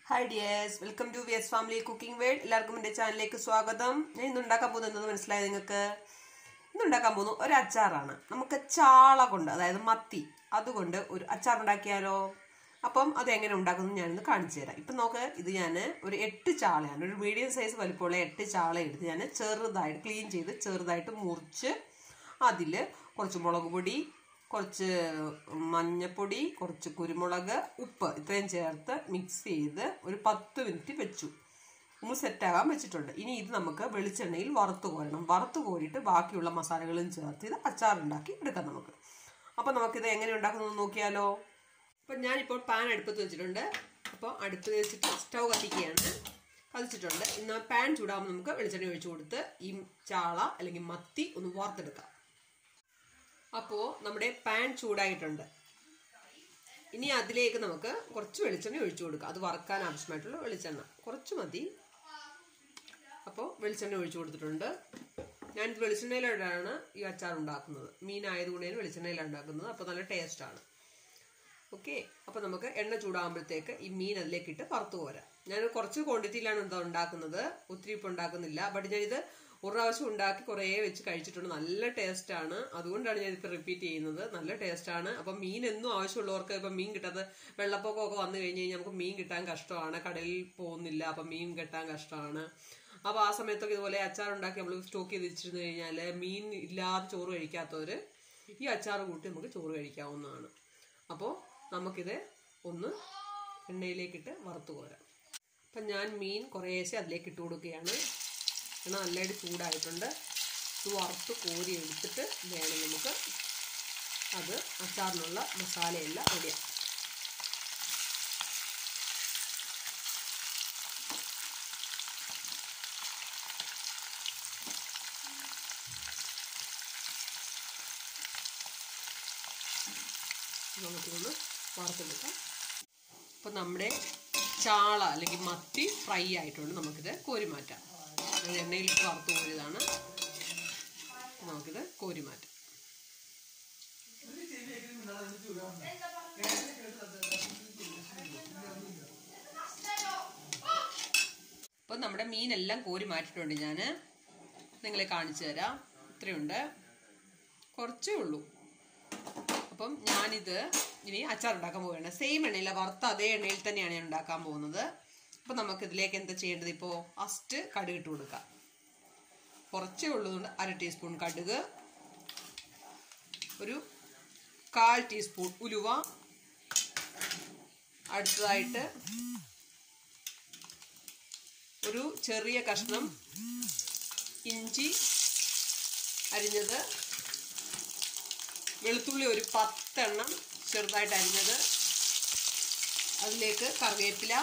Hi dears, welcome to വിയസ് family cooking world. എല്ലാവർക്കും എൻ്റെ ചാനലിലേക്ക് സ്വാഗതം. ഞാൻ ഇന്ന് ഉണ്ടാക്കാൻ പോകുന്നത് എന്തെന്ന് മനസ്സിലായത് നിങ്ങൾക്ക്? ഇന്ന് ഉണ്ടാക്കാൻ പോകുന്നത് ഒരു അച്ചാറാണ്. നമുക്ക് ചാള കൊണ്ട്, അതായത് മത്തി, അതുകൊണ്ട് ഒരു അച്ചാർ ഉണ്ടാക്കിയാലോ? അപ്പം അത് എങ്ങനെ ഉണ്ടാക്കുന്നത് ഞാനിന്ന് കാണിച്ചു തരാം. ഇപ്പം നോക്ക്, ഇത് ഞാൻ ഒരു 8 ചാളയാണ്, ഒരു മീഡിയം സൈസ് വലിപ്പമുള്ള 8 ചാള എടുത്ത് ഞാൻ ചെറുതായിട്ട് ക്ലീൻ ചെയ്ത് ചെറുതായിട്ട് മുറിച്ച് അതിൽ കുറച്ച് മുളക് പൊടി, കുറച്ച് മഞ്ഞപ്പൊടി, കുറച്ച് കുരുമുളക്, ഉപ്പ് ഇത്രയും ചേർത്ത് മിക്സ് ചെയ്ത് ഒരു 10 മിനിറ്റ് വെച്ചു. ഒന്ന് സെറ്റാകാൻ വെച്ചിട്ടുണ്ട്. ഇനി ഇത് നമുക്ക് വെളിച്ചെണ്ണയിൽ വറുത്ത് കോരണം. വറുത്ത് കോരിയിട്ട് ബാക്കിയുള്ള മസാലകളും ചേർത്ത് ഇത് അച്ചാറുണ്ടാക്കി എടുക്കാം നമുക്ക്. അപ്പം നമുക്കിത് എങ്ങനെ ഉണ്ടാക്കുന്നത് നോക്കിയാലോ? അപ്പം ഞാനിപ്പോൾ പാൻ അടുപ്പത്ത് വെച്ചിട്ടുണ്ട്. അപ്പോൾ അടുപ്പ് വെച്ചിട്ട് സ്റ്റൗ കത്തിക്കുകയാണ്. കത്തിച്ചിട്ടുണ്ട്. ഇന്ന് പാൻ ചൂടാകുമ്പോൾ നമുക്ക് വെളിച്ചെണ്ണ ഒഴിച്ചു കൊടുത്ത് ഈ ചാള അല്ലെങ്കിൽ മത്തി ഒന്ന് വറുത്തെടുക്കാം. അപ്പോൾ നമ്മുടെ പാൻ ചൂടായിട്ടുണ്ട്. ഇനി അതിലേക്ക് നമുക്ക് കുറച്ച് വെളിച്ചെണ്ണ ഒഴിച്ചു കൊടുക്കാം. അത് വറുക്കാൻ ആവശ്യമായിട്ടുള്ള വെളിച്ചെണ്ണ കുറച്ച് മതി. അപ്പോൾ വെളിച്ചെണ്ണ ഒഴിച്ചു കൊടുത്തിട്ടുണ്ട്. ഞാനിത് വെളിച്ചെണ്ണയിലാണ് ഈ അച്ചാർ ഉണ്ടാക്കുന്നത്. മീനായതുകൊണ്ട് ഞാൻ വെളിച്ചെണ്ണയിലാണ് ഉണ്ടാക്കുന്നത്. അപ്പോൾ നല്ല ടേസ്റ്റാണ്. ഓക്കെ, അപ്പോൾ നമുക്ക് എണ്ണ ചൂടാകുമ്പോഴത്തേക്ക് ഈ മീൻ അതിലേക്ക് ഇട്ട് വറുത്ത് കോരാം. ഞാൻ കുറച്ച് ക്വാണ്ടിറ്റിയിലാണ് എന്താ ഉണ്ടാക്കുന്നത്, ഒത്തിരി ഇപ്പോൾ ഉണ്ടാക്കുന്നില്ല. ബട്ട് ഞാനിത് ഒരു പ്രാവശ്യം ഉണ്ടാക്കി കുറേ വെച്ച് കഴിച്ചിട്ടുണ്ട്. നല്ല ടേസ്റ്റാണ്. അതുകൊണ്ടാണ് ഞാനിപ്പോൾ റിപ്പീറ്റ് ചെയ്യുന്നത്. നല്ല ടേസ്റ്റാണ്. അപ്പം മീൻ എന്നും ആവശ്യമുള്ളവർക്ക് ഇപ്പം മീൻ കിട്ടാതെ വെള്ളപ്പൊക്കമൊക്കെ വന്നു കഴിഞ്ഞ് കഴിഞ്ഞാൽ നമുക്ക് മീൻ കിട്ടാൻ കഷ്ടമാണ്. കടലിൽ പോകുന്നില്ല, അപ്പം മീൻ കിട്ടാൻ കഷ്ടമാണ്. അപ്പോൾ ആ സമയത്തൊക്കെ ഇതുപോലെ അച്ചാർ ഉണ്ടാക്കി നമ്മൾ സ്റ്റോക്ക് ചെയ്ത് വെച്ചിരുന്നു കഴിഞ്ഞാൽ മീൻ ഇല്ലാതെ ചോറ് കഴിക്കാത്തവർ ഈ അച്ചാർ കൂട്ടി നമുക്ക് ചോറ് കഴിക്കാവുന്നതാണ്. അപ്പോൾ നമുക്കിത് ഒന്ന് എണ്ണയിലേക്കിട്ട് വറുത്ത് കോരാം. അപ്പം ഞാൻ മീൻ കുറേശ്ശെ അതിലേക്ക് ഇട്ട് കൊടുക്കുകയാണ്. എണ്ണ നല്ലതായിട്ട് ചൂടായിട്ടുണ്ട്. ഇത് വറുത്ത് കോരി എടുത്തിട്ട് വേണം നമുക്ക് അത് അച്ചാറിനുള്ള മസാലയെല്ലാം റെഡിയാക്കാം. നമുക്കിതൊന്ന് വറുത്തെടുക്കാം. അപ്പം നമ്മുടെ ചാള അല്ലെങ്കിൽ മത്തി ഫ്രൈ ആയിട്ടുണ്ട്. നമുക്കിത് കോരി മാറ്റാം. എണ്ണയിൽ വറുത്ത് കോരിയതാണ്. നമുക്കിത് കോരി മാറ്റാം. അപ്പം നമ്മുടെ മീനെല്ലാം കോരി മാറ്റിയിട്ടുണ്ട്. ഞാൻ നിങ്ങളെ കാണിച്ചു തരാം. ഇത്രയുണ്ട്, കുറച്ചേ ഉള്ളൂ. അപ്പം ഞാനിത് ഇനി അച്ചാർ ഉണ്ടാക്കാൻ പോവുകയാണ്. സെയിം എണ്ണയില്ല, വറുത്ത അതേ എണ്ണയിൽ തന്നെയാണ് ഞാൻ ഉണ്ടാക്കാൻ പോകുന്നത്. അപ്പം നമുക്കിതിലേക്ക് എന്താ ചെയ്യേണ്ടത്? ഇപ്പോൾ ഫസ്റ്റ് കടുക് ഇട്ട് കൊടുക്കാം. കുറച്ചേ ഉള്ളതുകൊണ്ട് 1/2 ടീസ്പൂൺ കടുക്, ഒരു 1/4 ടീസ്പൂൺ ഉലുവ, അടുത്തതായിട്ട് ഒരു ചെറിയ കഷ്ണം ഇഞ്ചി അരിഞ്ഞത്, വെളുത്തുള്ളി ഒരു 10 എണ്ണം ചെറുതായിട്ട് അരിഞ്ഞത്, അതിലേക്ക് കറിവേപ്പില,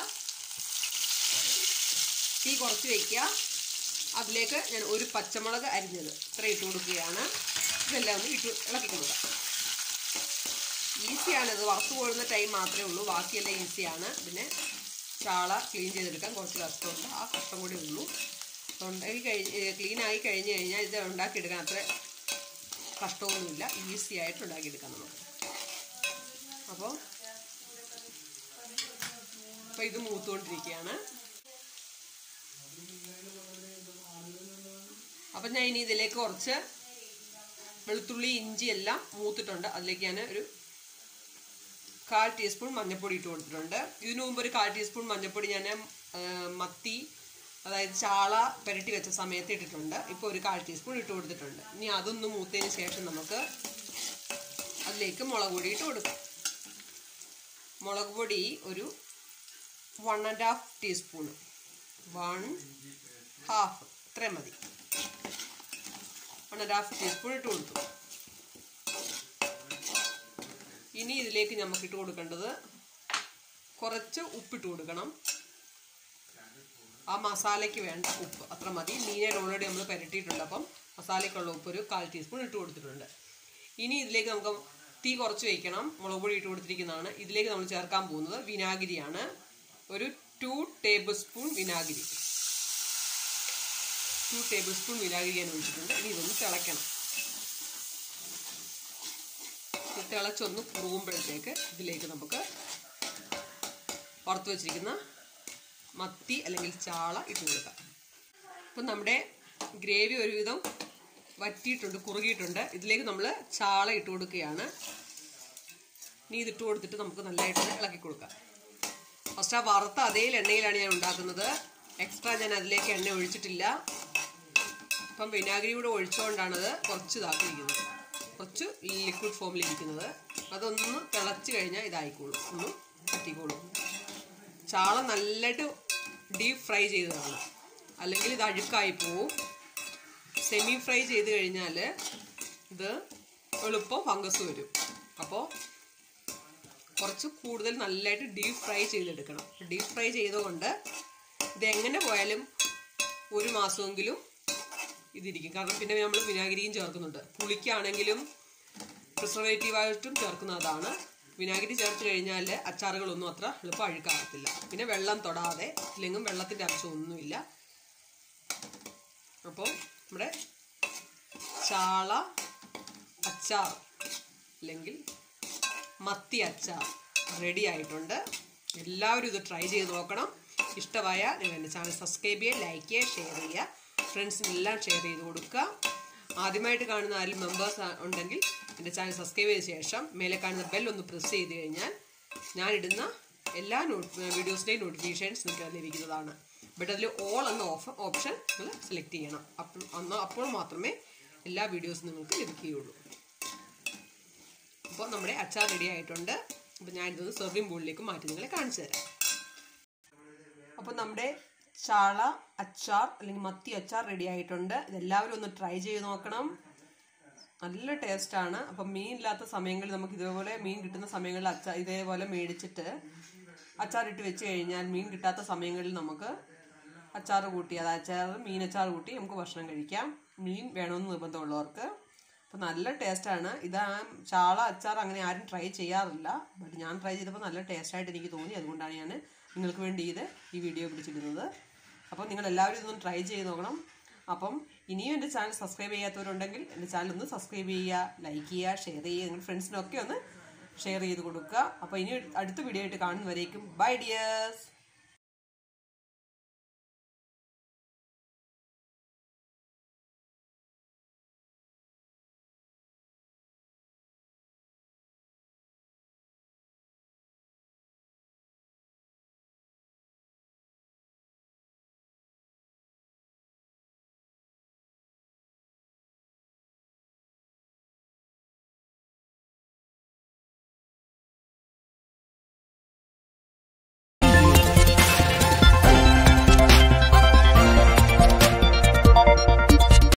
തീ കുറച്ച് വയ്ക്കുക. അതിലേക്ക് ഞാൻ ഒരു പച്ചമുളക് അരിഞ്ഞത് ഇത്ര ഇട്ട് കൊടുക്കുകയാണ്. ഇതെല്ലാം ഒന്ന് ഇളക്കി കൊടുക്കാം. ഈസിയാണിത്, വറുത്ത് പോഴുന്ന ടൈം മാത്രമേ ഉള്ളൂ, ബാക്കിയെല്ലാം ഈസിയാണ്. പിന്നെ ചാള ക്ലീൻ ചെയ്തെടുക്കാൻ കുറച്ച് കഷ്ടമുണ്ട്, ആ കഷ്ടം കൂടി ഉള്ളൂ. ക്ലീനായി കഴിഞ്ഞ് കഴിഞ്ഞാൽ ഇത് ഉണ്ടാക്കിയെടുക്കാൻ അത്ര കഷ്ടമൊന്നുമില്ല, ഈസി ആയിട്ട് ഉണ്ടാക്കിയെടുക്കാം നമുക്ക്. അപ്പോൾ ഇത് മൂത്തുകൊണ്ടിരിക്കുകയാണ്. അപ്പം ഞാൻ ഇനി ഇതിലേക്ക് കുറച്ച് വെളുത്തുള്ളി ഇഞ്ചി എല്ലാം മൂത്തിട്ടുണ്ട്. അതിലേക്ക് ഞാൻ ഒരു 1/4 ടീസ്പൂൺ മഞ്ഞൾപ്പൊടി ഇട്ട് കൊടുത്തിട്ടുണ്ട്. ഇതിനു മുമ്പ് ഒരു 1/4 ടീസ്പൂൺ മഞ്ഞൾപ്പൊടി ഞാൻ മത്തി, അതായത് ചാള പുരട്ടി വെച്ച സമയത്ത് ഇട്ടിട്ടുണ്ട്. ഇപ്പോൾ ഒരു 1/4 ടീസ്പൂൺ ഇട്ട് കൊടുത്തിട്ടുണ്ട്. ഇനി അതൊന്ന് മൂത്തതിന് ശേഷം നമുക്ക് അതിലേക്ക് മുളക് പൊടി ഇട്ട് കൊടുക്കാം. മുളക് പൊടി ഒരു 1.5 ടീസ്പൂൺ, 1/2 ഇത്രയും മതി. 1.5 ടീസ്പൂൺ ഇട്ട് കൊടുത്തു. ഇനി ഇതിലേക്ക് നമുക്ക് ഇട്ട് കൊടുക്കേണ്ടത് കുറച്ച് ഉപ്പിട്ട് കൊടുക്കണം. ആ മസാലയ്ക്ക് വേണ്ട ഉപ്പ് അത്ര മതി. മീനിൽ ഓൾറെഡി നമ്മൾ പുരട്ടിയിട്ടുണ്ട്. അപ്പം മസാലയ്ക്കുള്ള ഉപ്പ് ഒരു 1/4 ടീസ്പൂൺ ഇട്ട് കൊടുത്തിട്ടുണ്ട്. ഇനി ഇതിലേക്ക് നമുക്ക് തീ കുറച്ച് വയ്ക്കണം. മുളക് പൊടി ഇട്ട് കൊടുത്തിരിക്കുന്നതാണ്. ഇതിലേക്ക് നമ്മൾ ചേർക്കാൻ പോകുന്നത് വിനാഗിരിയാണ്. ഒരു 2 ടേബിൾ സ്പൂൺ വിനാഗിരി, 2 ടേബിൾ സ്പൂൺ വിനാഗിരി ഞാൻ ഒഴിച്ചിട്ടുണ്ട്. ഇനി ഇതൊന്ന് തിളയ്ക്കണം. തിളച്ചൊന്ന് കുറുകുമ്പോഴത്തേക്ക് ഇതിലേക്ക് നമുക്ക് വറുത്ത് വെച്ചിരിക്കുന്ന മത്തി അല്ലെങ്കിൽ ചാള ഇട്ട് കൊടുക്കാം. അപ്പം നമ്മുടെ ഗ്രേവി ഒരുവിധം വറ്റിയിട്ടുണ്ട്, കുറുകിയിട്ടുണ്ട്. ഇതിലേക്ക് നമ്മൾ ചാള ഇട്ട് കൊടുക്കുകയാണ്. ഇനി ഇതിട്ട് കൊടുത്തിട്ട് നമുക്ക് നല്ലതായിട്ട് ഇളക്കി കൊടുക്കാം. ഫസ്റ്റ് ആ വറുത്ത അതേ എണ്ണയിലാണ് ഞാൻ ഉണ്ടാക്കുന്നത്. എക്സ്ട്രാ ഞാൻ അതിലേക്ക് എണ്ണ ഒഴിച്ചിട്ടില്ല. അപ്പം വിനാഗിരി കൂടെ ഒഴിച്ചുകൊണ്ടാണത് കുറച്ച് ഇതാക്കിയിരിക്കുന്നത്, കുറച്ച് ലിക്വിഡ് ഫോമിലിരിക്കുന്നത്. അതൊന്ന് തിളച്ച് കഴിഞ്ഞാൽ ഇതായിക്കോളും, ഒന്ന് പറ്റിക്കോളും. ചാള നല്ലതായിട്ട് ഡീപ്പ് ഫ്രൈ ചെയ്തതാണ്, അല്ലെങ്കിൽ ഇത് അഴുക്കായി പോവും. സെമി ഫ്രൈ ചെയ്ത് കഴിഞ്ഞാൽ ഇത് എളുപ്പം ഫംഗസ് വരും. അപ്പോൾ കുറച്ച് കൂടുതൽ നല്ലതായിട്ട് ഡീപ്പ് ഫ്രൈ ചെയ്തെടുക്കണം. ഡീപ്പ് ഫ്രൈ ചെയ്തുകൊണ്ട് ഇതെങ്ങനെ പോയാലും 1 മാസമെങ്കിലും ഇതിരിക്കും. കാരണം പിന്നെ നമ്മൾ വിനാഗിരിയും ചേർക്കുന്നുണ്ട്. പുളിക്കാണെങ്കിലും പ്രിസർവേറ്റീവായിട്ടും ചേർക്കുന്നതാണ്. വിനാഗിരി ചേർത്ത് കഴിഞ്ഞാൽ അച്ചാറുകളൊന്നും അത്ര എളുപ്പം അഴുക്കാകത്തില്ല. പിന്നെ വെള്ളം തൊടാതെ, ഇല്ലെങ്കിലും വെള്ളത്തിൻ്റെ ആവശ്യമൊന്നുമില്ല. അപ്പോൾ നമ്മുടെ ചാള അച്ചാർ അല്ലെങ്കിൽ മത്തി അച്ചാർ റെഡി ആയിട്ടുണ്ട്. എല്ലാവരും ഇത് ട്രൈ ചെയ്ത് നോക്കണം. ഇഷ്ടമായ നിങ്ങൾ എൻ്റെ ചാനൽ സബ്സ്ക്രൈബ് ചെയ്യുക, ലൈക്ക് ചെയ്യുക, ഷെയർ ചെയ്യുക, ഫ്രണ്ട്സിനെല്ലാം ഷെയർ ചെയ്ത് കൊടുക്കുക. ആദ്യമായിട്ട് കാണുന്ന ആരും മെമ്പേഴ്സ് ഉണ്ടെങ്കിൽ എൻ്റെ ചാനൽ സബ്സ്ക്രൈബ് ചെയ്ത ശേഷം മേലെ കാണുന്ന ബെൽ ഒന്ന് പ്രസ് ചെയ്ത് കഴിഞ്ഞാൽ ഞാനിടുന്ന എല്ലാ വീഡിയോസിൻ്റെയും നോട്ടിഫിക്കേഷൻസ് നിങ്ങൾക്ക് ലഭിക്കുന്നതാണ്. ബട്ട് അതിൽ ഓൾ എന്ന ഓപ്ഷൻ നിങ്ങൾ സെലക്ട് ചെയ്യണം. അപ്പോൾ മാത്രമേ എല്ലാ വീഡിയോസും നിങ്ങൾക്ക് ലഭിക്കുകയുള്ളൂ. അപ്പോൾ നമ്മുടെ അച്ചാർ റെഡി ആയിട്ടുണ്ട്. അപ്പോൾ ഞാനിതൊന്ന് സെർവിങ് ബോളിലേക്ക് മാറ്റി നിങ്ങളെ കാണിച്ചു തരാം. അപ്പോൾ നമ്മുടെ ചാള അച്ചാർ അല്ലെങ്കിൽ മത്തി അച്ചാർ റെഡി ആയിട്ടുണ്ട്. ഇതെല്ലാവരും ഒന്ന് ട്രൈ ചെയ്ത് നോക്കണം. നല്ല ടേസ്റ്റാണ്. അപ്പം മീൻ ഇല്ലാത്ത സമയങ്ങളിൽ നമുക്ക് ഇതേപോലെ മീൻ കിട്ടുന്ന സമയങ്ങളിൽ ഇതേപോലെ മേടിച്ചിട്ട് അച്ചാറിട്ട് വെച്ച് കഴിഞ്ഞാൽ, മീൻ കിട്ടാത്ത സമയങ്ങളിൽ നമുക്ക് അച്ചാർ കൂട്ടി, മീനച്ചാർ കൂട്ടി നമുക്ക് ഭക്ഷണം കഴിക്കാം. മീൻ വേണമെന്ന് നിർബന്ധമുള്ളവർക്ക്. അപ്പോൾ നല്ല ടേസ്റ്റാണ്. ചാള അച്ചാർ അങ്ങനെ ആരും ട്രൈ ചെയ്യാറില്ല. ബട്ട് ഞാൻ ട്രൈ ചെയ്തപ്പോൾ നല്ല ടേസ്റ്റായിട്ട് എനിക്ക് തോന്നി. അതുകൊണ്ടാണ് ഞാൻ നിങ്ങൾക്ക് വേണ്ടി ഈ വീഡിയോ പിടിച്ചിടുന്നത്. അപ്പം നിങ്ങളെല്ലാവരും ഇതൊന്ന് ട്രൈ ചെയ്ത് നോക്കണം. അപ്പം ഇനിയും എൻ്റെ ചാനൽ സബ്സ്ക്രൈബ് ചെയ്യാത്തവരുണ്ടെങ്കിൽ എൻ്റെ ചാനൽ ഒന്ന് സബ്സ്ക്രൈബ് ചെയ്യുക, ലൈക്ക് ചെയ്യുക, ഷെയർ ചെയ്യുക. നിങ്ങളുടെ ഫ്രണ്ട്സിനൊക്കെ ഒന്ന് ഷെയർ ചെയ്ത് കൊടുക്കുക. അപ്പോൾ ഇനി അടുത്ത വീഡിയോ ആയിട്ട് കാണുന്നവരേക്കും ബൈ ഡിയേഴ്സ്.